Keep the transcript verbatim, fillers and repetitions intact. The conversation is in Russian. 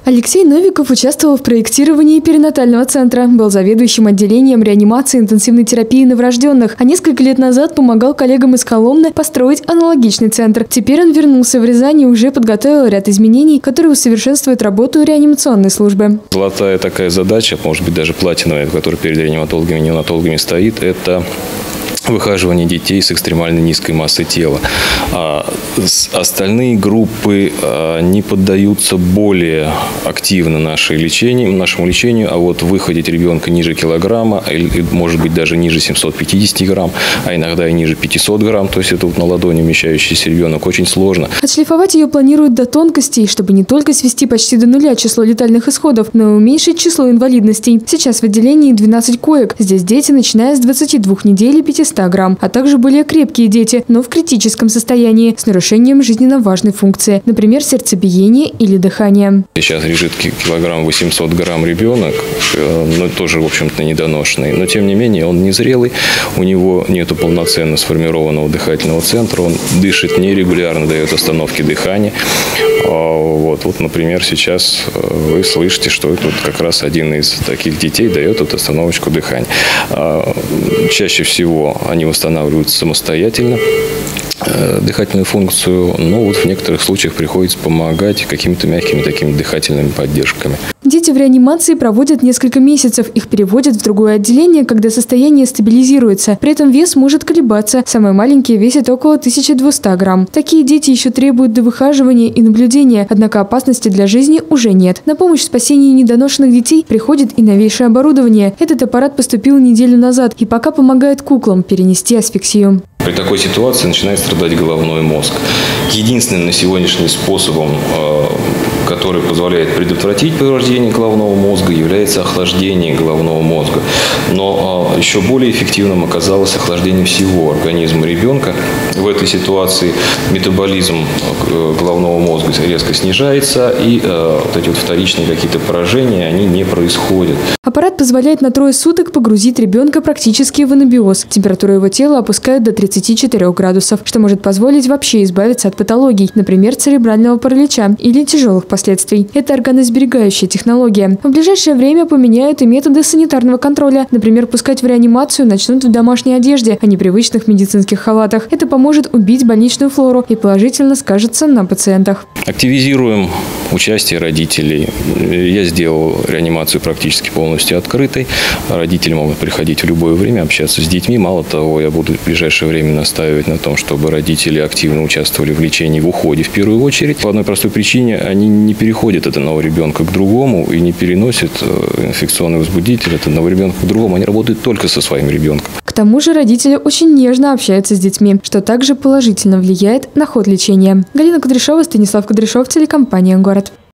Алексей Новиков участвовал в проектировании перинатального центра, был заведующим отделением реанимации и интенсивной терапии новорожденных, а несколько лет назад помогал коллегам из Коломны построить аналогичный центр. Теперь он вернулся в Рязань и уже подготовил ряд изменений, которые усовершенствуют работу реанимационной службы. Золотая такая задача, может быть даже платиновая, которая перед реаниматологами и неонатологами стоит, это выхаживание детей с экстремально низкой массой тела. А остальные группы не поддаются более активно нашей лечению, нашему лечению, а вот выходить ребенка ниже килограмма, или, может быть, даже ниже семисот пятидесяти грамм, а иногда и ниже пятисот грамм, то есть это вот на ладони вмещающийся ребенок, очень сложно. Отшлифовать ее планируют до тонкостей, чтобы не только свести почти до нуля число летальных исходов, но и уменьшить число инвалидностей. Сейчас в отделении двенадцать коек. Здесь дети, начиная с двадцати двух недель и пятисот грамм, а также более крепкие дети, но в критическом состоянии, с нарушением жизненно важной функции, например, сердцебиения или дыхания. Сейчас лежит килограмм восемьсот грамм ребенок, но тоже, в общем-то, недоношенный. Но, тем не менее, он незрелый, у него нет полноценно сформированного дыхательного центра, он дышит нерегулярно, дает остановки дыхания. Вот, вот, например, сейчас вы слышите, что это вот как раз один из таких детей дает вот остановочку дыхания. Чаще всего они восстанавливаются самостоятельно дыхательную функцию, но вот в некоторых случаях приходится помогать какими-то мягкими такими дыхательными поддержками. Дети в реанимации проводят несколько месяцев. Их переводят в другое отделение, когда состояние стабилизируется. При этом вес может колебаться. Самые маленькие весят около тысячи двухсот грамм. Такие дети еще требуют довыхаживания и наблюдения, однако опасности для жизни уже нет. На помощь в спасении недоношенных детей приходит и новейшее оборудование. Этот аппарат поступил неделю назад и пока помогает куклам перенести асфиксию. При такой ситуации начинает страдать головной мозг. Единственным на сегодняшний способом, который позволяет предотвратить повреждение головного мозга, является охлаждение головного мозга. Но еще более эффективным оказалось охлаждение всего организма ребенка. В этой ситуации метаболизм головного мозга резко снижается, и вот эти вот вторичные какие-то поражения, они не происходят. Аппарат позволяет на трое суток погрузить ребенка практически в анабиоз. Температуру его тела опускают до тридцати четырёх градусов, что может позволить вообще избавиться от патологий, например, церебрального паралича или тяжелых последствий. Это органосберегающая технология. В ближайшее время поменяют и методы санитарного контроля. Например, пускать в реанимацию начнут в домашней одежде, а не привычных медицинских халатах. Это поможет убить больничную флору и положительно скажется на пациентах. Активизируем участие родителей. Я сделал реанимацию практически полностью открытой. Родители могут приходить в любое время, общаться с детьми. Мало того, я буду в ближайшее время настаивать на том, чтобы родители активно участвовали в лечении, в уходе в первую очередь. По одной простой причине они не переходят от одного ребенка к другому и не переносят инфекционный возбудитель от одного ребенка к другому. Они работают только со своим ребенком. К тому же родители очень нежно общаются с детьми, что также положительно влияет на ход лечения. Галина Кудряшова, Станислав Кудряшов, телекомпания «Город».